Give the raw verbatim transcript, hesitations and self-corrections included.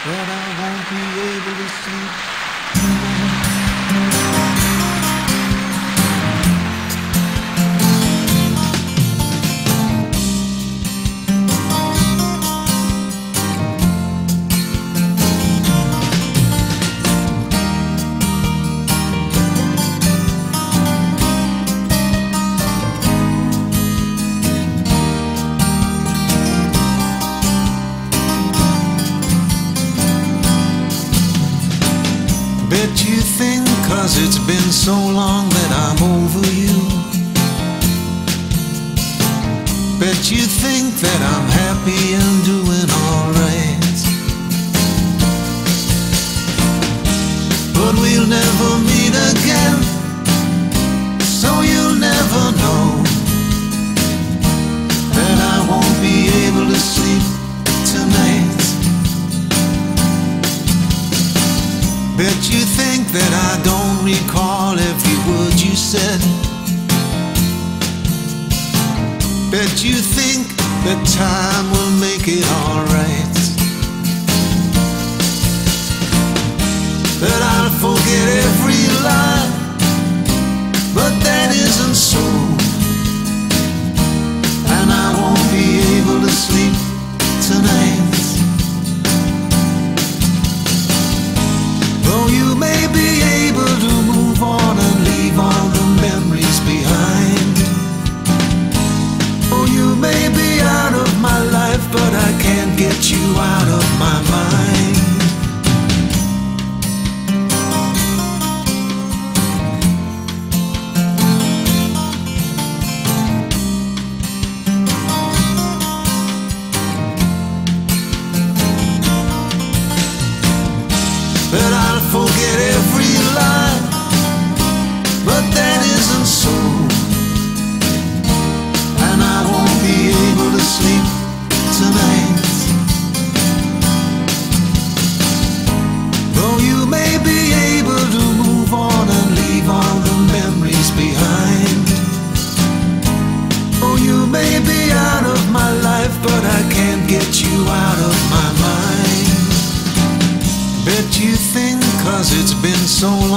that I won't be able to sleep tonight. Bet you think, cause it's been so long that I'm over you. Bet you think that I'm happy and doing alright. But we'll never meet again, so you'll never know that I won't be able to sleep tonight. Bet you think that I don't recall every word you said. Bet you think that time will make it alright. That I'll forget every lie, but that isn't so. And I won't be able to sleep tonight. Though you may be able to move on and leave all the memories behind. Oh, you may be out of my life, but I can't get you out of my mind. That I'll forget every lie, but that isn't so. And I won't be able to sleep tonight. Though you may be able to move on and leave all the memories behind. Oh, you may be out of my life, but I can't get you out of my mind. Bet you think, cause it's been so long